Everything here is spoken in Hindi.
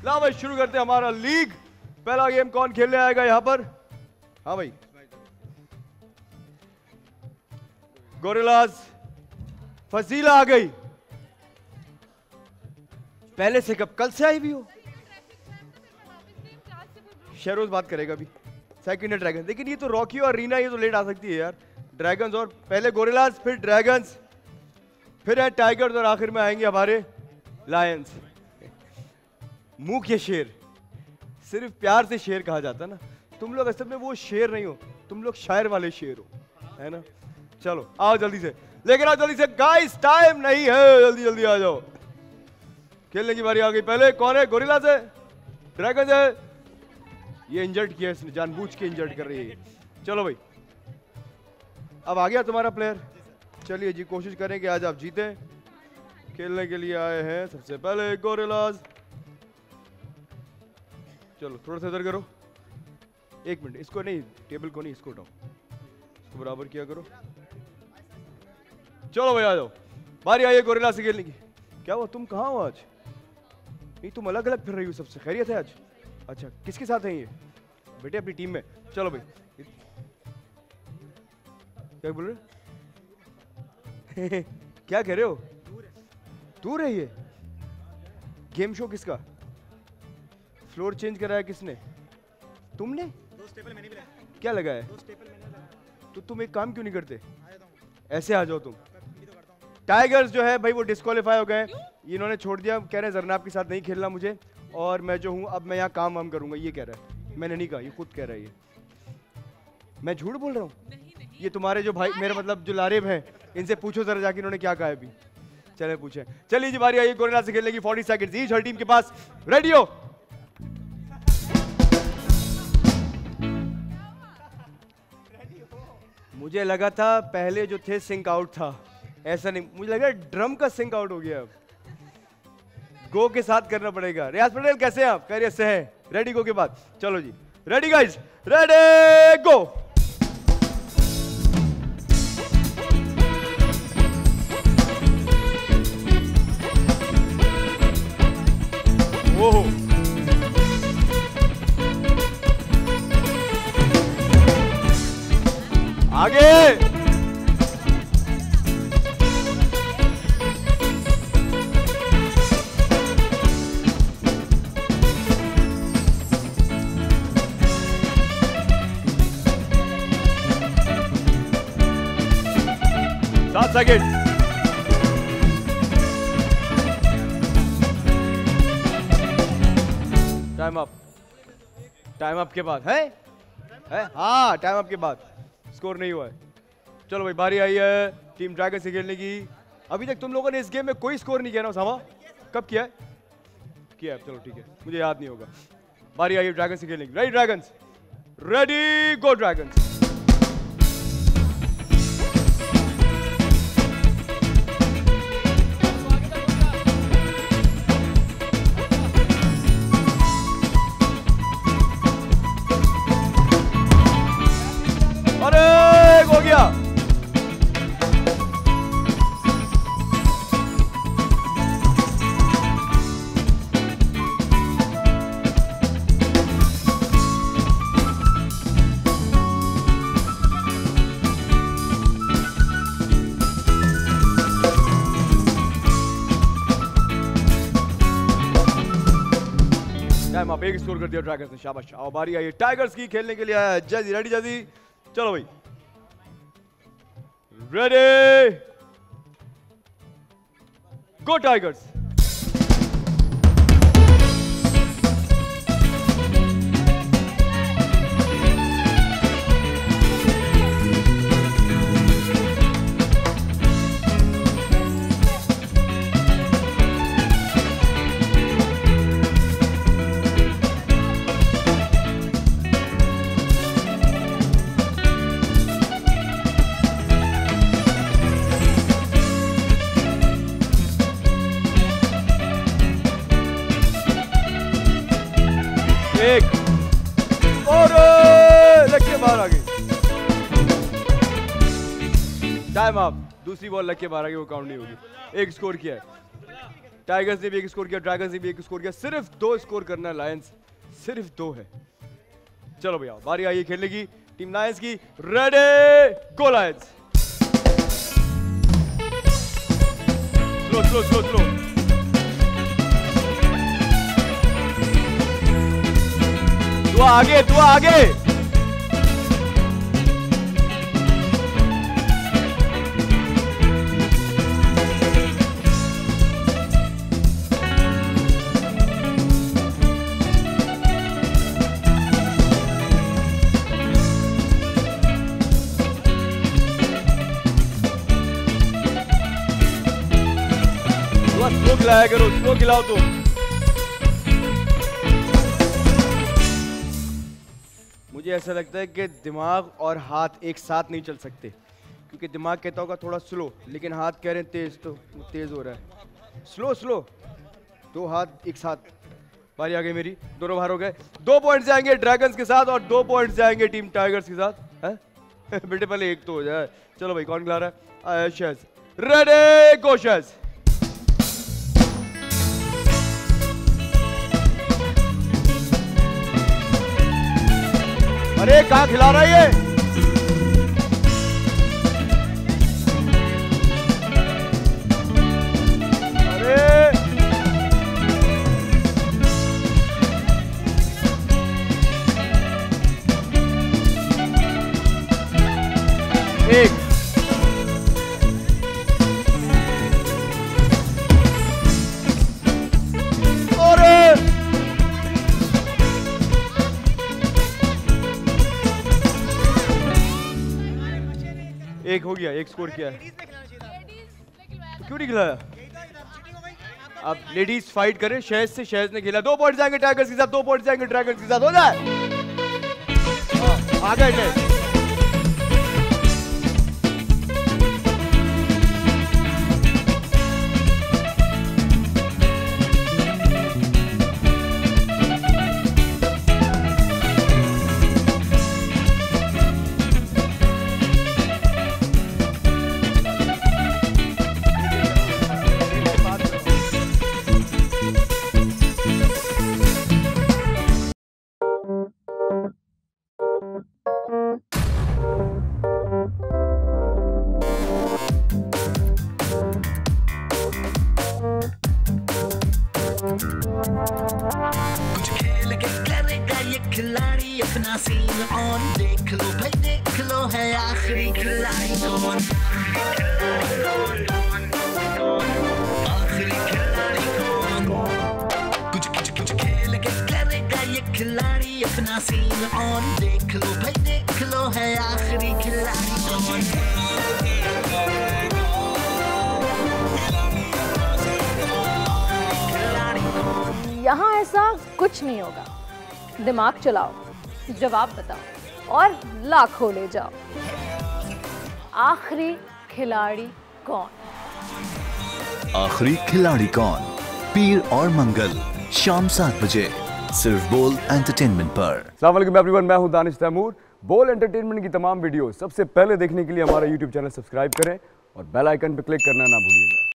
ला भाई शुरू करते हैं हमारा लीग। पहला गेम कौन खेलने आएगा यहाँ पर? हाँ भाई, गोरिल्लाज फजीला आ गई। पहले से कब? कल से आई भी हो? शेरोज बात करेगा अभी। सेकंड है ड्रैगन। लेकिन ये तो रॉकी और रीना, ये तो लेट आ सकती है यार। ड्रैगन्स और पहले गोरिल्लाज, फिर ड्रैगन्स, फिर है टाइगर्स और आखिर में आएंगे हमारे लायंस। मुंह के शेर, सिर्फ प्यार से शेर कहा जाता ना। तुम लोग असल में वो शेर नहीं हो, तुम लोग शायर वाले शेर हो, है ना। चलो आओ जल्दी से, लेकिन आओ जल्दी से गाइस, टाइम नहीं है, जल्दी जल्दी आ जाओ। खेलने की बारी आ गई। पहले कौन है? गोरिल्लाज है, ड्रैगन है। ये इंजर्ड किया इसने, जानबूझ के इंजर्ड कर रही है। चलो भाई, अब आ गया तुम्हारा प्लेयर। चलिए जी, कोशिश करें कि आज आप जीते। खेलने के लिए आए हैं सबसे पहले गोरिल्लाज। चलो थोड़ा सा इधर करो, एक मिनट। इसको नहीं, टेबल को नहीं, इसको उठाओ, इसको बराबर किया करो। चलो भाई आ जाओ, बारी आई है गोरिल्लाज से खेलने की। क्या हुआ, तुम कहाँ हो आज? नहीं, तुम अलग अलग फिर रही हो सबसे। खैरियत है आज? अच्छा, किसके साथ हैं ये? बेटे अपनी टीम में। चलो भाई, क्या बोल रहे? क्या कह रहे हो? दूर है ये? गेम शो किसका? फ्लोर चेंज कराया किसने? तुमने? 2 स्टेपल मैंने भी लगाया। क्या लगाया? 2 स्टेपल मैंने लगाया। तो तुम एक काम क्यों नहीं करते? ऐसे आ जाओ तुम। तो करता हूं। टाइगर्स जो है भाई वो डिस्क्वालीफाई हो गए, इन्होंने छोड़ दिया। कह रहे हैं जरनाब के साथ नहीं खेलना मुझे, और मैं जो हूँ अब मैं यहाँ काम वाम करूंगा। ये कह रहा है, मैंने नहीं कहा, ये खुद कह रहा है। ये मैं झूठ बोल रहा हूँ? ये तुम्हारे जो भाई, मेरा मतलब जो लारेब हैं, इनसे पूछो जरा जाके इन्होंने क्या कहा है अभी। चले पूछे। चलिए जी, बारी आई गोरिल्लाज से खेलने की। 40 सेकंड्स ईच हर टीम के पास। रेडी हो? मुझे लगा था पहले जो थे सिंक आउट था, ऐसा नहीं। मुझे लगा ड्रम का सिंक आउट हो गया। अब गो के साथ करना पड़ेगा। रियाज पटेल कैसे हैं आप? खैरियत से हैं? रेडी गो के बाद। चलो जी, रेडी गाइस, रेडी गो। ओहो, आगे। Second. Time up. Time up के बाद है? हाँ, टाइम अप के बाद स्कोर नहीं हुआ है। चलो भाई, बारी आई है टीम ड्रैगन से खेलने की। अभी तक तुम लोगों ने इस गेम में कोई स्कोर नहीं किया ना उसामा? कब किया है? किया है, चलो ठीक है, मुझे याद नहीं होगा। बारी आई है ड्रैगन से खेलने की। Ready dragons? Ready go dragons. हो गया। टाइम आप एक स्कोर कर दिया ड्रैगन्स ने, शाबाश। आओ बारी आई टाइगर्स की खेलने के लिए आया। जल्दी रेडी, जल्दी चलो भाई। Ready go tigers. एक और लक्ष्य बाहर आ गई। Time up. दूसरी बॉल लक्ष्य बाहर आ गई, वो काउंट नहीं होगी। एक स्कोर किया है। टाइगर्स ने भी एक स्कोर किया, ड्रैगन्स ने भी एक स्कोर किया। सिर्फ 2 स्कोर करना है लायंस, सिर्फ 2 है। चलो भैया बारी आई है खेलने की टीम लायंस की। Ready go lions. Slow slow slow slow. Dua आगे, दुआ आगे। स्लो खिलाया करो, स्लो खिलाओ तुम। मुझे ऐसा लगता है कि दिमाग और हाथ एक साथ नहीं चल सकते, क्योंकि दिमाग कहता होगा थोड़ा स्लो, लेकिन हाथ कह रहे हैं तेज, तो तेज हो रहा है। स्लो स्लो, 2 हाथ एक साथ। बारी आ गई मेरी, दोनों बाहर हो गए। 2 पॉइंट्स जाएंगे ड्रैगन्स के साथ और 2 पॉइंट्स जाएंगे टीम टाइगर्स के साथ। है बेटे पहले एक तो हो जाए। चलो भाई कौन खिला रहा है? शहज। Ready go Shahaj. अरे कहाँ खिला रहा है ये? अरे एक एक हो गया, एक स्कोर किया है। लेडीज में खिलाना चाहिए था। क्यों नहीं खिलाया? यही तो चीटिंग हो गई। अब लेडीज फाइट करें शहज से, शहज ने खेला। 2 पॉइंट जाएंगे टाइगर्स के साथ, 2 पॉइंट जाएंगे ड्रैगन्स के साथ। हो जाए आ गए शहज। कुछ खेल के करेगा ये खिलाड़ी अपना सीन ऑन। देख लो भाई देख लो है आखिरी खिलाड़ी कौन। आखिरी खिलाड़ी कौन। कुछ खेल के करेगा ये खिलाड़ी अपना सीन ऑन। देख लो भाई देख लो है आखिरी खिलाड़ी कौन। यहाँ ऐसा कुछ नहीं होगा। दिमाग चलाओ, जवाब बताओ और लाखों ले जाओ। आखिरी खिलाड़ी कौन? आखिरी खिलाड़ी कौन? पीर और मंगल शाम 7 बजे सिर्फ बोल एंटरटेनमेंट पर। अस्सलाम वालेकुम एवरीवन, मैं हूं दानिश तैमूर। बोल एंटरटेनमेंट की तमाम वीडियो सबसे पहले देखने के लिए हमारा यूट्यूब चैनल सब्सक्राइब करें और बेल आइकन पर क्लिक करना ना भूलिएगा।